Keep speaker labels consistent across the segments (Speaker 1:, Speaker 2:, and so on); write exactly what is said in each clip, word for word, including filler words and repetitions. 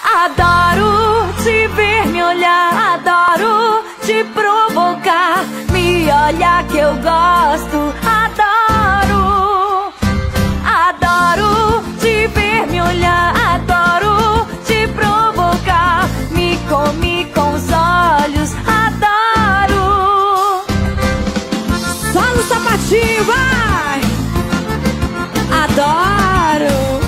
Speaker 1: Adoro te ver me olhar, adoro te provocar. Me olha que eu gosto, adoro. Adoro te ver me olhar, adoro te provocar. Me come com os olhos, adoro.
Speaker 2: Só no sapatinho, vai! Adoro!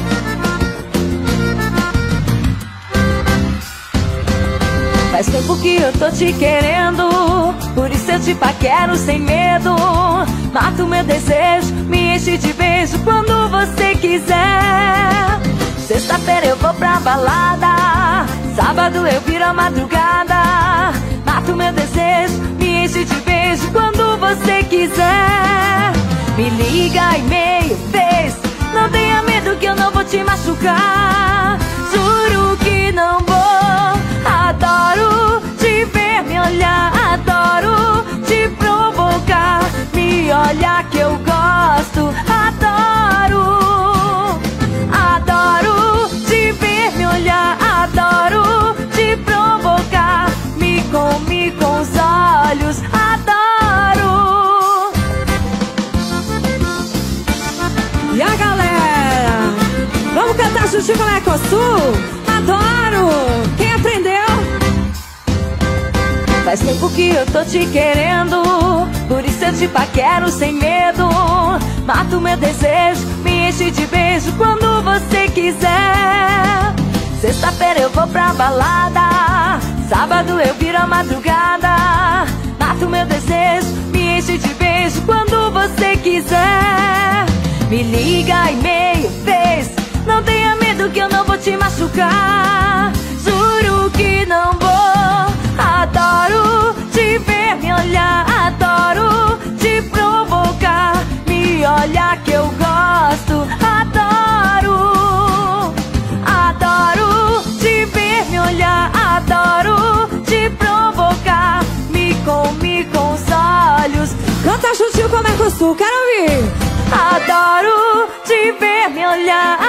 Speaker 1: Faz tempo que eu tô te querendo, por isso eu te paquero sem medo. Mato meu desejo, me enche de beijo quando você quiser. Sexta-feira eu vou pra balada, sábado eu viro a madrugada. Mato meu desejo, me enche de beijo quando você quiser. Me liga e meia vez, não tenha medo que eu não vou te machucar. Juro que não vou. Adoro te ver me olhar, adoro te provocar. Me olha que eu gosto, adoro. Adoro te ver me olhar, adoro te provocar. Me come com os olhos, adoro.
Speaker 2: E a galera? Vamos cantar juntinho com o Mercosul? Adoro! Quem aprendeu?
Speaker 1: Faz tempo que eu tô te querendo, por isso eu te paquero sem medo. Mato meu desejo, me enche de beijo quando você quiser. Sexta-feira eu vou pra balada, sábado eu viro a madrugada. Mato meu desejo, me enche de beijo quando você quiser. Me liga e meia vez, não tenha medo que eu não vou te machucar. Juro que não vou. Adoro te ver me olhar, adoro te provocar. Me olha que eu gosto, adoro. Adoro te ver me olhar, adoro te provocar. Me come com os olhos.
Speaker 2: Canta juntinho com o Mercosul, quero ouvir.
Speaker 1: Adoro te ver me olhar,